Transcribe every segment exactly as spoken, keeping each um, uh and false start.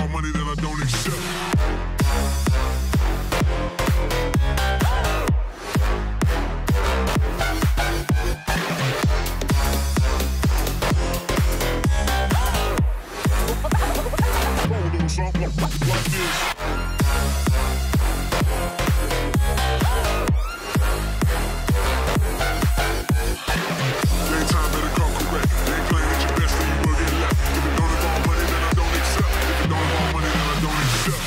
involve money, then I don't accept. Something like this. Daytime better come correct. They ain't playing at your best, then you will get left. If it don't involve money, then I don't accept. If it don't involve money, then I don't accept.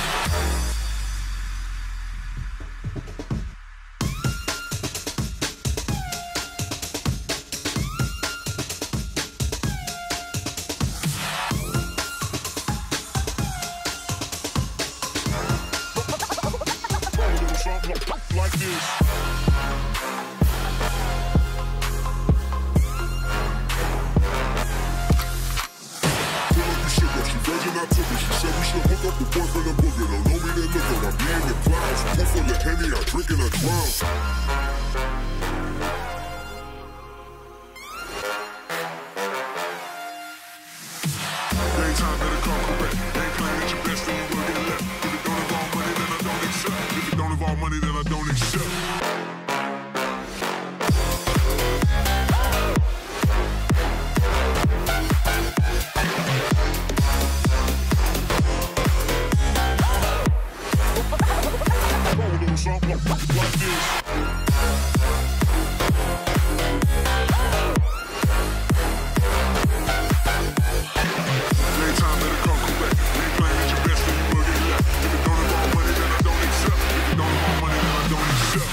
Like this. I took it. She said we should hook up with boyfriend and booger. Don't know me, then look up. I be in the clouds. Pool full of Henny, I drink and I drown. Daytime better come correct. They ain't playing at your best, then you will get left. If it don't involve money, then I don't accept. If it don't involve money, then I don't accept. Something like this. Daytime better come correct. They ain't playing at your best, then you will get left. If it don't involve money, then I don't accept. If it don't involve money, then I don't accept.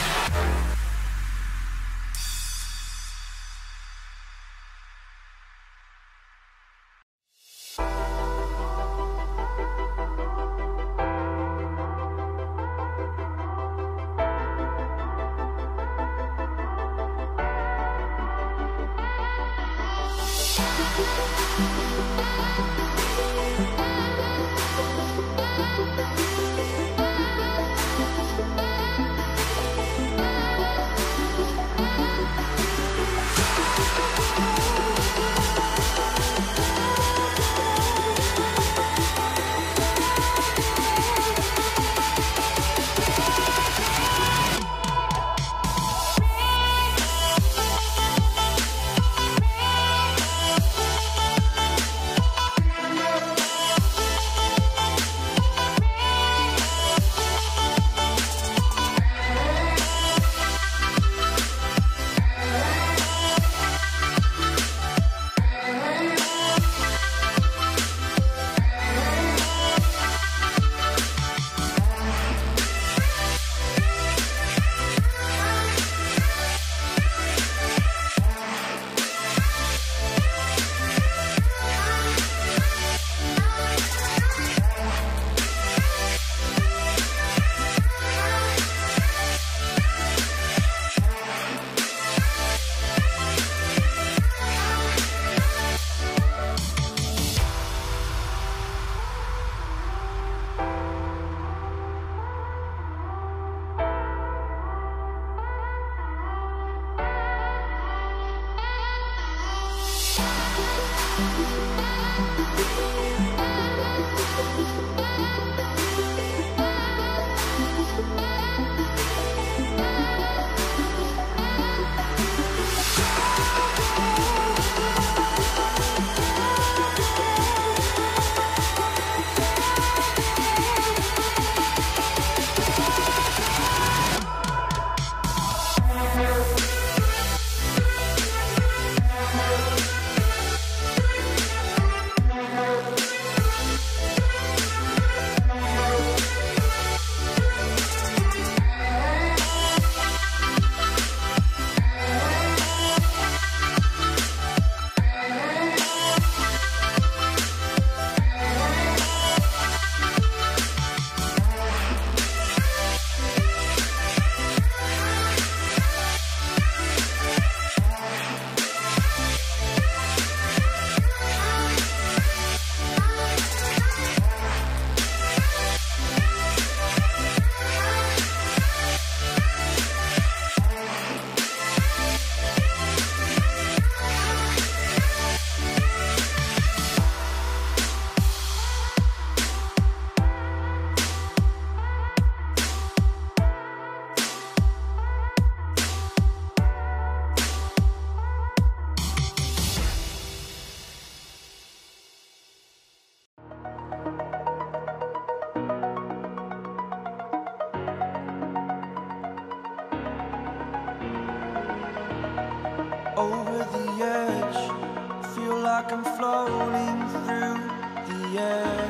floating through the air.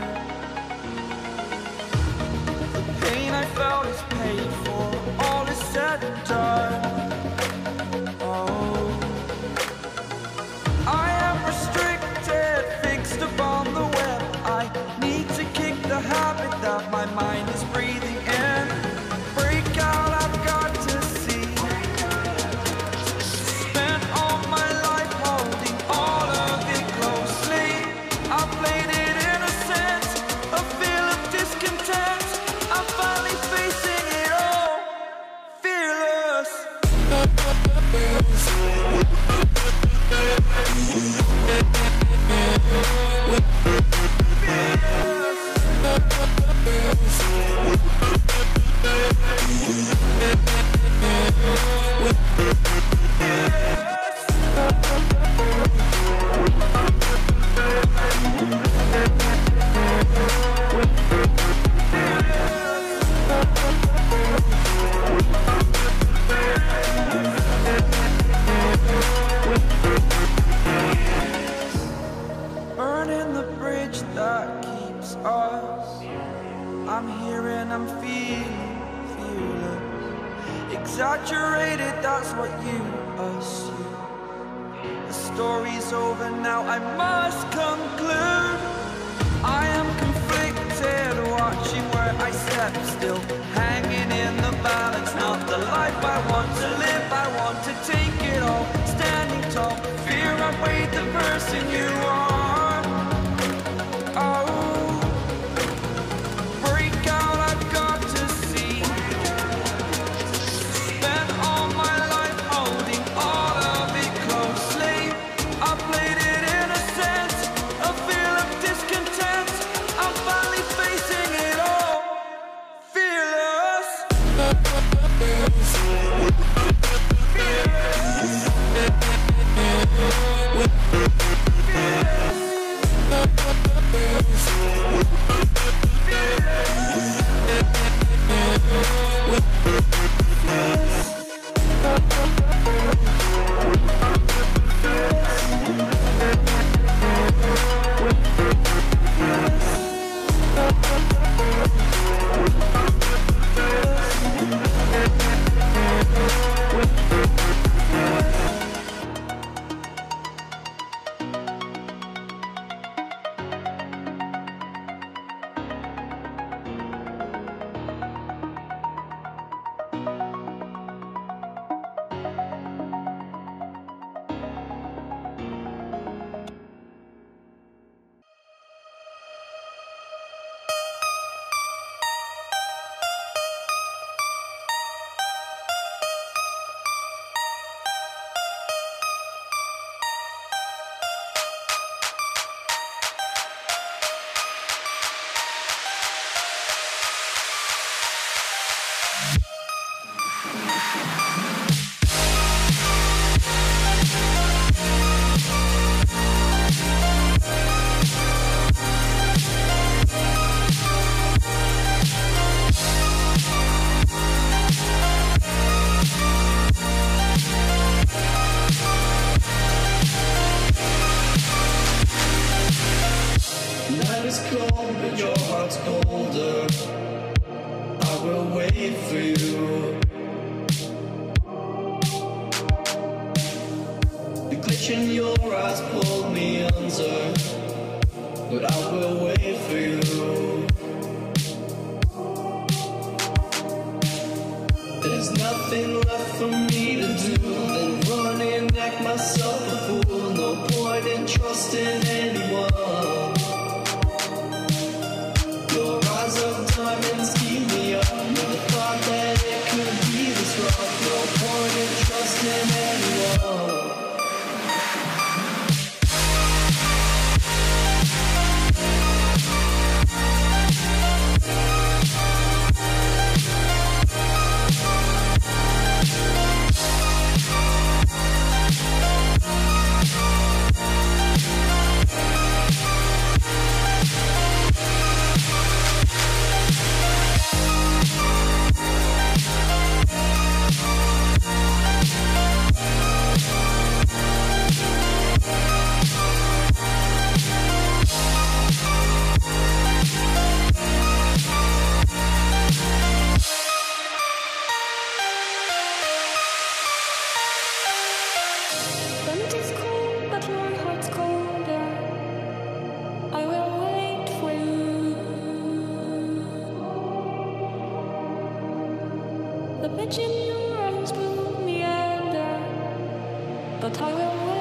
The pain I felt is paid for, all is said and done. Oh, I am restricted, fixed upon the web. I need to kick the habit that my mind is breathing in. Break out, I've got to see. Spent all my life holding all of it closely. I played it innocent, a feel of discontent. I'm finally facing it all, fearless. Burning the bridge that keeps us. I'm here and I'm feeling fearless. Exaggerated, that's what you assume. The story's over now, I must conclude. I am conflicted, watching where I step still, hanging in the balance. Not the life I want to live, I want to take it all. Standing tall, fear I've weighed the person you are. Oh, break out, I've got to see. Spent all my life holding all of it closely. I played it innocent, a feel of discontent. I'm finally facing it all, fearless. Night is cold, but your heart's colder. I will wait for you. The glitch in your eyes pulled me under, but I will wait for you. There's nothing left for me to do than run and act myself a fool. No point in trusting anyone. Your eyes of diamonds keep me up with the thought that it could be this rough. No point in trusting anyone. The pitch in your eyes will meander, but I will